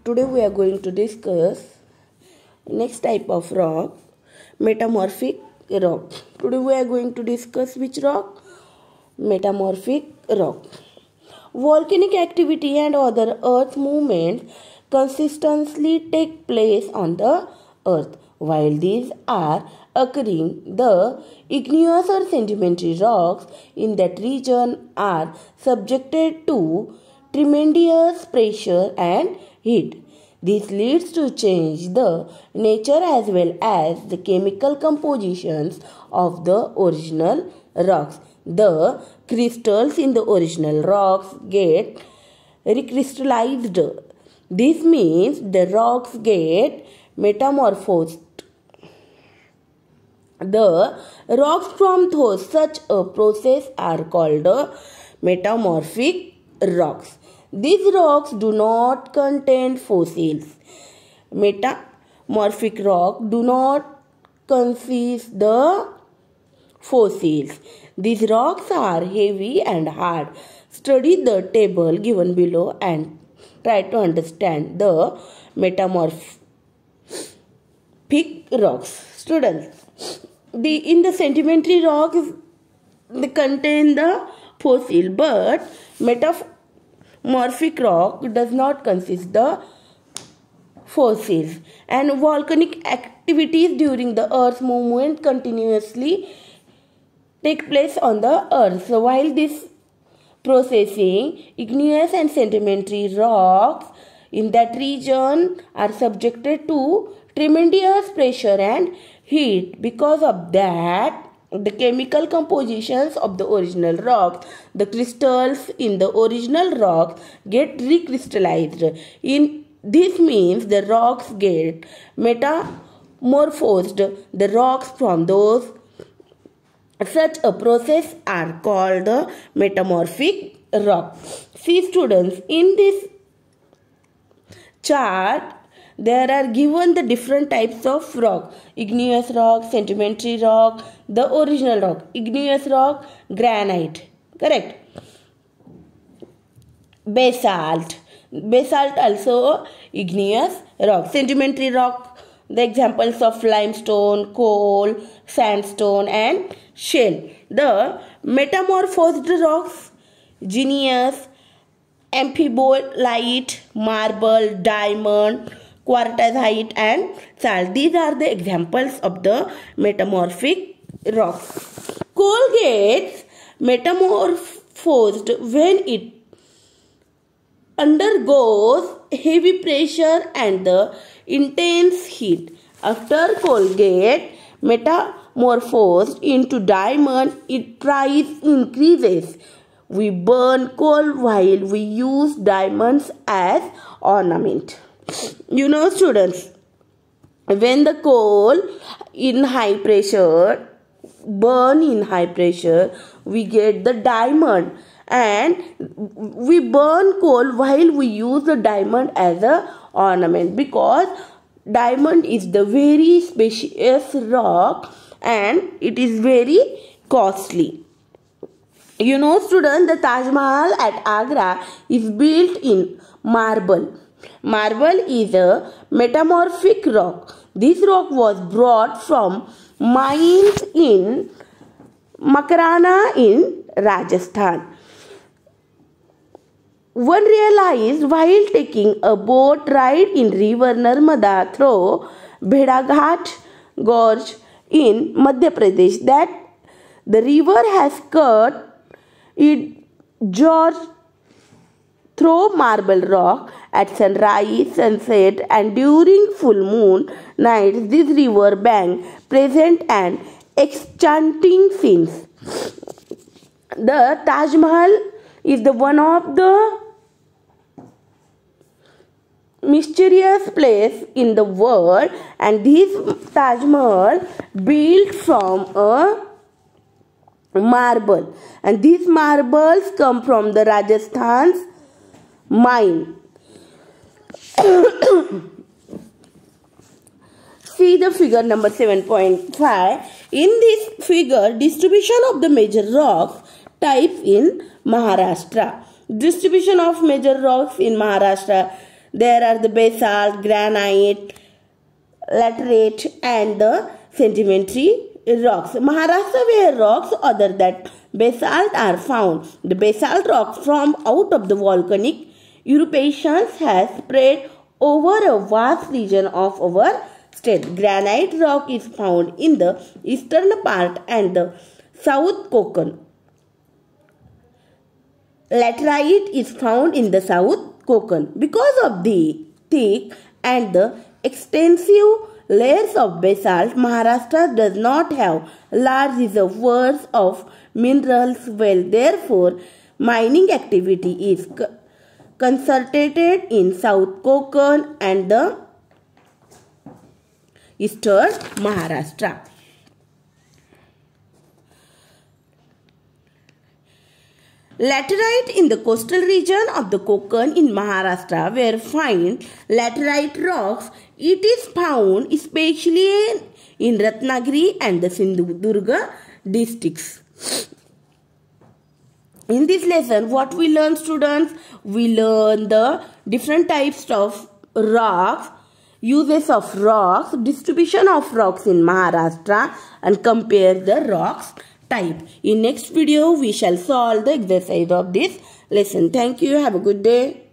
Today we are going to discuss next type of rock, metamorphic rock. Today we are going to discuss which rock? Metamorphic rock. Volcanic activity and other earth movements consistently take place on the earth. While these are occurring, the igneous or sedimentary rocks in that region are subjected to tremendous pressure and heat. This leads to change the nature as well as the chemical compositions of the original rocks. The crystals in the original rocks get recrystallized. This means the rocks get metamorphosed. The rocks from such a process are called metamorphic rocks. These rocks do not contain fossils. Metamorphic rocks do not consist the fossils. These rocks are heavy and hard. Study the table given below and try to understand the metamorphic rocks. Students, in the sedimentary rocks they contain the fossil, but metamorphic rock does not consist the fossils. And volcanic activities during the earth's movement continuously take place on the earth. So while this processing, igneous and sedimentary rocks in that region are subjected to tremendous pressure and heat. Because of that, the chemical compositions of the original rocks, the crystals in the original rocks get recrystallized. This means the rocks get metamorphosed. The rocks from such a process are called the metamorphic rock. See students, in this chart there are given the different types of rock: igneous rock, sedimentary rock, the original rock. Igneous rock, granite, correct. Basalt also igneous rock. Sedimentary rock, the examples of limestone, coal, sandstone and shale. The metamorphosed rocks: igneous, amphibolite, marble, diamond, quartzite and salt. These are the examples of the metamorphic rocks. Coal gets metamorphosed when it undergoes heavy pressure and the intense heat. After coal gets metamorphosed into diamond, its price increases. We burn coal while we use diamonds as ornament. You know students, when the coal in high pressure burn in high pressure, we get the diamond, and we burn coal while we use the diamond as a ornament, because diamond is the very precious rock and it is very costly. You know students, the Taj Mahal at Agra is built in marble. Marble is a metamorphic rock. This rock was brought from mines in Makarana in Rajasthan. One realized while taking a boat ride in river Narmada through Bhedaghat Gorge in Madhya Pradesh that the river has cut its gorge through marble rock. At sunrise, sunset and during full moon nights, this river bank present an enchanting scenes. The Taj Mahal is the one of the mysterious place in the world, and this Taj Mahal built from a marble, and these marbles come from the Rajasthan's mine. See the figure number 7.5. In this figure, distribution of the major rocks types in Maharashtra. Distribution of major rocks in Maharashtra. There are the basalt, granite, laterite and the sedimentary rocks. Maharashtra, where rocks other than basalt are found. The basalt rocks from out of the volcanic eruptions has spread over a vast region of our state. Granite rock is found in the eastern part and the South Konkan. Laterite is found in the South Konkan. Because of the thick and the extensive layers of basalt, Maharashtra does not have large reservoirs of minerals. Well, therefore, mining activity is concentrated in South Konkan and the eastern Maharashtra. Laterite in the coastal region of the Konkan in Maharashtra, where find laterite rocks. It is found especially in Ratnagiri and the Sindhudurga districts. In this lesson, what we learn, students? We learn the different types of rocks, uses of rocks, distribution of rocks in Maharashtra, and compare the rocks type. In next video, we shall solve the exercise of this lesson. Thank you. Have a good day.